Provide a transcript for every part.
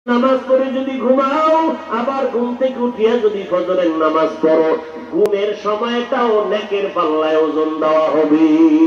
নামাজ পড়ে যদি ঘুমাও, আবার ঘুম থেকে উঠিয়া যদি ফজরের নামাজ পড়ো, ঘুমের সময়টাও নেকের পাল্লায় ওজন দেওয়া হবে।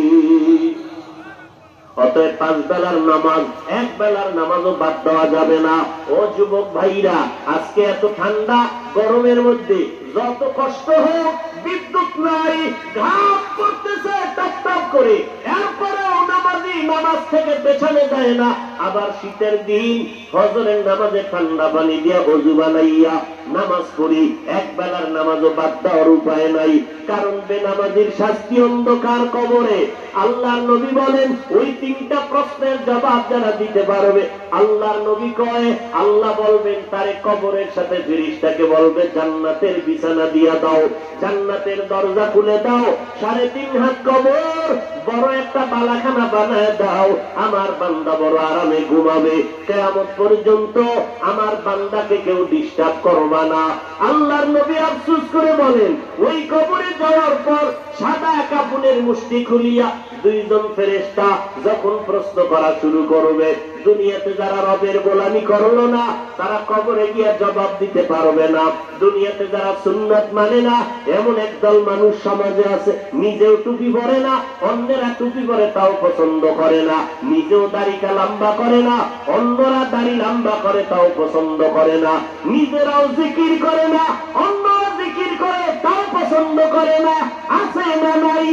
অতএব 5 বেলার নামাজ, 1 বেলার নামাজও বাদ দেওয়া যাবে না। ও যুবক ভাইরা, আজকে এত ঠান্ডা গরমের মধ্যে যত কষ্ট হোক, বিদ্যুৎ নাই, ঘাম পড়তেছে টপ টপ করে, এরপরেও নামাজি নামাজ থেকে পেছনে যায় না। আবার শীতের দিন ফজরের নামাজে ঠান্ডা পানি দিয়া ওযু বানাইয়া নামাজ পড়ি, 1 বেলার নামাজও বাদ দেওয়ার উপায় নাই। কারণ বেনামাজির শাস্তি অন্ধকার কবরে। আল্লাহর নবী বলেন, ওই 3টা প্রশ্নের জবাব যারা দিতে পারবে, আল্লাহর নবী কয়, আল্লাহ বলবেন তারে কবরের সাথে ফেরেশতাকে বলবে, জান্নাতের বিছানা দিয়া দাও, জান্নাতের দরজা খুলে দাও, 3.5 হাত কবর, বড় একটা বালাখানা বানায় দাও, আমার বান্দা বড় আরামে ঘুমাবে। কিয়ামত পর্যন্ত আমার বান্দাকে কেউ ডিস্টার্ব করবা না। আল্লাহর নবী আফসোস করে বলেন, ওই কবরে যাওয়ার পর সাদা কাপড়ের মুষ্টি খুলিয়া 2 জন ফেরেশতা যখন প্রশ্ন করা শুরু করবে, দুনিয়াতে যারা রবের গোলামি করলো না, তারা কবরে গিয়ে জবাব দিতে পারবে না। দুনিয়াতে যারা সুন্নাত মানে না, এমন একদল মানুষ সমাজে আছে, নিজেও টুপি পরে না, অন্যেরা টুপি পরে তাও পছন্দ করে না, নিজেও দাড়িটা লম্বা করে না, অন্যরা দাড়ি লম্বা করে তাও পছন্দ করে না, নিজেরাও জিকির করে না, অন্যরা জিকির করে তাও পছন্দ করে না। আছে না নাই?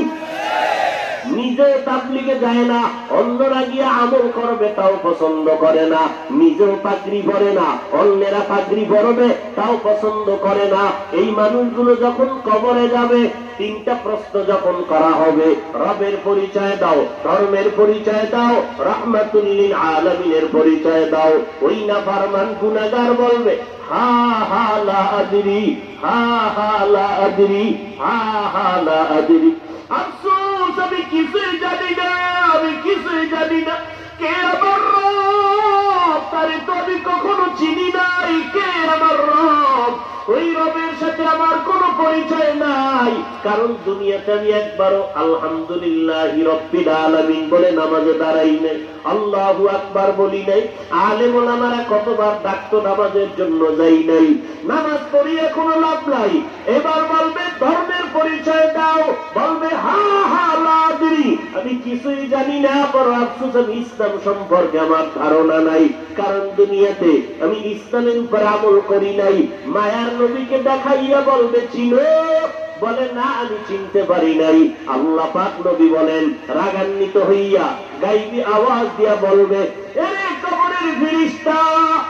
নিজে তাবলীগে যায় না, অন্যরা গিয়ে আমল করবে তাও পছন্দ করে না, নিজেও পাগড়ি পরে না, অন্যেরা পাগড়ি পরবে তাও পছন্দ করে না। এই মানুষগুলো যখন কবরে যাবে, 3টা প্রশ্ন যখন করা হবে, রবের পরিচয় দাও, ধর্মের পরিচয় দাও, রাহমাতুল লিল আলামিনের পরিচয় দাও, ওই নাফরমান গুনাহগার বলবে, হা হা লা আদরি, হা হা লা আদরি, হা হা লা আদরি। আফসোস, আমি কিছুই জানি না, আমি কিছুই জানি না। কে আমার রব, তারে তো আমি কখনো চিনি নাই। কে আমার রব? ওই রবের সাথে আমার কোনো পরিচয় নাই। কারণ দুনিয়াতে আমি একবারও আলহামদুলিল্লাহি রাব্বিল আলামিন বলে নামাজে দাঁড়াই নাই, আল্লাহু আকবার বলি নাই। আলেম ওলামারা কতবার ডাকতো, নামাজের জন্য যাই নাই। নামাজ পড়িয়ে কোনো লাভ নাই। এবার বলবে ধর্মের পরিচয় দাও, বলবে হা হা লা আদরি, আমি কিছুই জানি না। বড় আফসোস, আমি ইসলাম সম্পর্কে আমার ধারণা নাই। কারণ দুনিয়াতে আমি ইসলামের উপর আমল করি নাই। মায়ার নবীকে দেখাইয়া বলবে চিনো, বলে না আমি চিনতে পারি নাই। আল্লাহ পাক নবী বলেন, রাগান্বিত হইয়া গাইবি আওয়াজ দিয়া বলবে, এরে কবরের ফেরেশতা,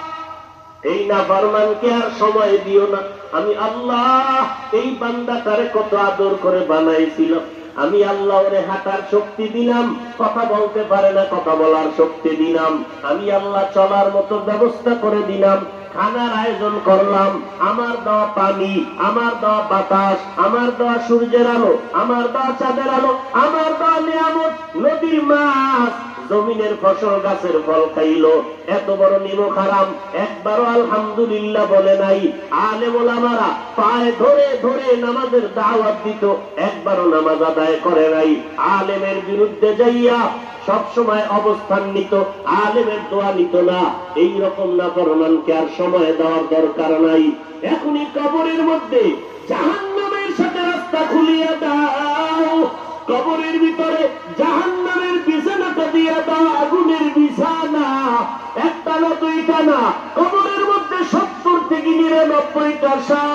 এই নাফরমানকে আর সময় দিও না। আমি আল্লাহ এই বান্দাটারে কত আদর করে বানাইছিলাম। আমি আল্লাহ ওরে হাঁটার শক্তি দিলাম, কথা বলতে পারে না, কথা বলার শক্তি দিলাম। আমি আল্লাহ চলার মতো ব্যবস্থা করে দিলাম, খানার আয়োজন করলাম। আমার দেওয়া পানি, আমার দেওয়া বাতাস, আমার দেওয়া সূর্যের আলো, আমার দেওয়া চাঁদের আলো, আমার দেওয়া নিয়ামত, নদীর মাছ, জমিনের ফসল, গাছের ফল খাইলো। এত বড় নিমক হারাম, একবারও আলহামদুলিল্লাহ বলে নাই। আলেম ওলামারা পায়ে ধরে ধরে নামাজের দাওয়াত দিত, একবারও নামাজ আদায় করে নাই। আলেমের বিরুদ্ধে যাইয়া সব সময় অবস্থান নিত, আলেমের দোয়া নিত না। এই রকম নাফরমানকে আর সময় দেওয়ার দরকার নাই। এখনই কবরের মধ্যে জাহান্নামের সাথে রাস্তা খুলিয়ে দাও, কবরের ভিতরে জাহান্নামের বিছানাটা দিয়ে দাও, আগুনের বিছানা, একটা না দুইটা না, কবরের মধ্যে 70 থেকে 99টা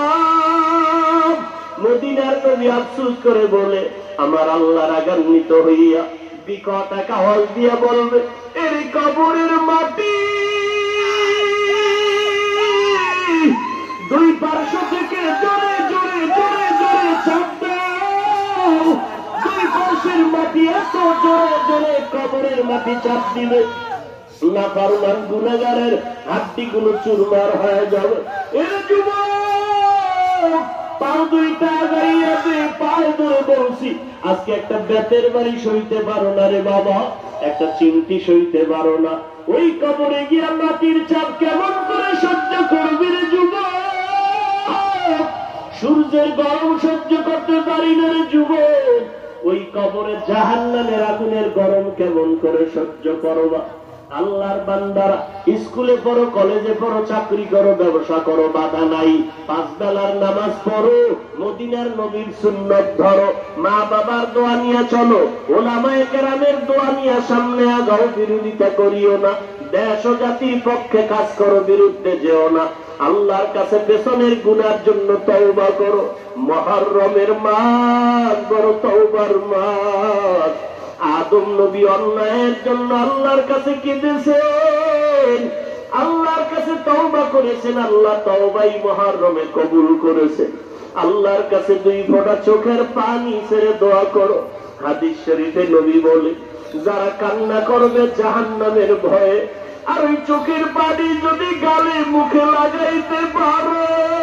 সাপ। মদিনার নবী আফসোস করে বলে, আমার আল্লাহ রাগান্বিত হইয়া বিকট এক আওয়াজ দিয়া বলবে, এর কবরের মাটি 2 পার্শ্ব থেকে জোরে জোরে জোরে জোরে চাপ দাও। 2 পার্শ্বের মাটি এত জোরে জোরে কবরের মাটি চাপ দিবে, নাফরমান গুনাহগারের হাড্ডিগুলো চুরমার হয়ে যাবে। এ যুবক, পাও 2টা গাইয়াছে, পায়ে ধরে বলছি, আজকে একটা বেতের বাড়ি সইতে পারো না রে বাবা, একটা চিমটি সইতে পারো না, ওই কবরে গিয়া মাটির চাপ কেমন করে সহ্য করবি রে যুবক? সূর্যের গরম সহ্য করতে পারি না রে যুবক, ওই কবরে জাহান্নামের আগুনের গরম কেমন করে সহ্য করবা? আল্লাহর বান্দারা স্কুলে পড়ো, কলেজে পড়ো, চাকরি করো, ব্যবসা করো, বাধা নাই। 5 বেলার নামাজ পড়ো, মদিনার নবীর সুন্নত ধরো, মা বাবার দোয়া নিয়ে চলো, ওলামায়ে কেরামের দোয়া নিয়ে সামনে আগাও, বিরোধিতা করিও না। দেশ ও জাতির পক্ষে কাজ করো, বিরুদ্ধে যেও না। আল্লাহর কাছে পেছনের গুনার জন্য তওবা করো। মুহররমের মাস বড় তওবার মাস। আদম নবী অন্যায়ের জন্য আল্লাহর কাছে কেঁদেছেন, আল্লাহর কাছে তওবা করেছেন, আল্লাহ তওবাই মুহররমে কবুল করেছেন। আল্লাহর কাছে 2 ফোঁটা চোখের পানি ছেড়ে দোয়া করো। হাদিস শরীফে নবী বলে, যারা কান্না করবে জাহান্নামের ভয়ে, আর ওই চোখের পানি যদি গালে মুখে লাগাইতে পারো,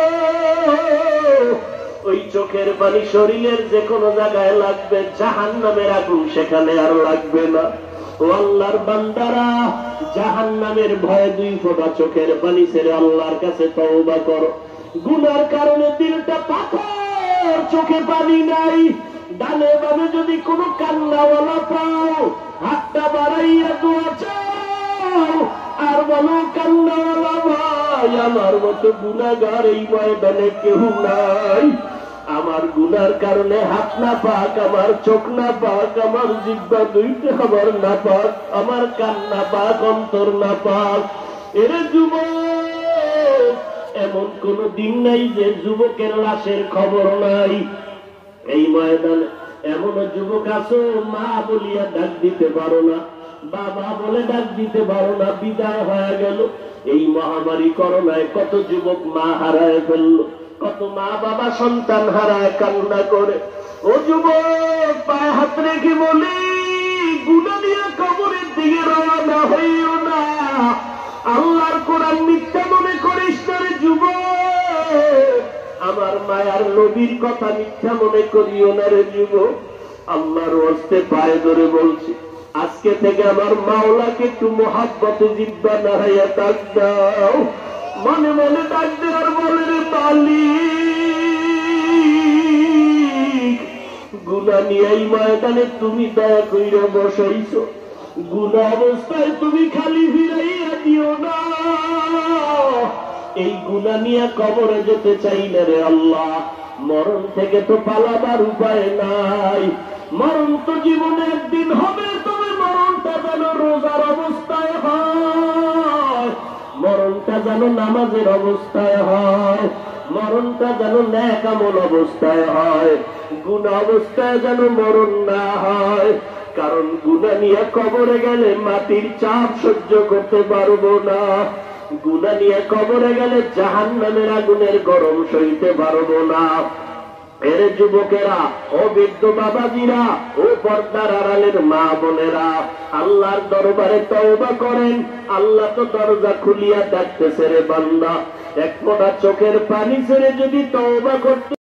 ওই চোখের পানি শরীরের যে কোনো জায়গায় লাগবে, জাহান্নামের আগুন সেখানে আর লাগবে না। ও আল্লাহর বান্দারা, জাহান্নামের ভয়ে 2 ফোঁটা চোখের পানি ছেড়ে আল্লাহর কাছে তওবা করো। গুনার কারণে দিলটা পাথর, চোখে পানি নাই, ডানে বামে যদি কোনো কান্নাওয়ালা পাও, হাতটা বাড়াইয়া দোয়া চাও, আর বলো, কান্নাওয়ালা ভাই, আমার মতো গুনাহগার এই ময়দানে কেউ নাই। আমার গুনার কারণে হাত না পাক, আমার চোখ না পাক, আমার জিহ্বা 2টা আমার না পাক, আমার কান না পাক, অন্তর না পাক। এর যুবক, এমন কোন দিন নাই যে যুবকের লাশের খবর নাই। এই ময়দানে এমন যুবক আছো, মা বলিয়া ডাক দিতে পারো না, বাবা বলে ডাক দিতে পারো না, বিদায় হয়ে গেল। এই মহামারী করোনায় কত যুবক মা হারায় ফেললো, কত মা বাবা সন্তান হারায় কান্না করে। ও যুবক, পায়ে হাত রেখে বলি, গুনাহ নিয়ে কবরের দিকে রওনা হইও না। আল্লাহর কোরআন মিথ্যা মনে করিস না রে যুবক, আমার মায়ার নবীর কথা মিথ্যা মনে করিও না রে যুবক। আল্লাহর ওয়াস্তে পায়ে ধরে বলছি, আজকে থেকে আমার মাওলাকে একটু মহাব্বতে জিব্বা নাড়াইয়া ডাক দাও, মনে মনে ডাক দে, আর বলে, রে মালিক, গুনাহ নিয়ে এই ময়দানে তুমি দয়া কইরা বসাইছো, গুনাহ অবস্থায় তুমি খালি ফিরাইয়া দিও না। এই গুনাহ নিয়ে কবরে যেতে চাই না রে আল্লাহ। মরণ থেকে তো পালাবার উপায় নাই, মরণ তো জীবনে একদিন হবে, তবে মরণটা যেন রোজার অবস্থায় হয়, মরণটা যেন নামাজের অবস্থায় হয়, মরণটা যেন নেক আমল অবস্থায় হয়, গুনাহ অবস্থায় যেন মরণ না হয়। কারণ গুনাহ নিয়ে কবরে গেলে মাটির চাপ সহ্য করতে পারবো না, গুনাহ নিয়ে কবরে গেলে জাহান্নামের আগুনের গরম সইতে পারবো না। এর যুবকেরা, ও বৃদ্ধ বাবাজিরা, ও পর্দার আড়ালের মা বোনেরা, আল্লাহর দরবারে তওবা করেন। আল্লাহ তো দরজা খুলিয়া ডাকতেছে, রে বান্দা, 1 ফোঁটা চোখের পানি ছেড়ে যদি তওবা করতে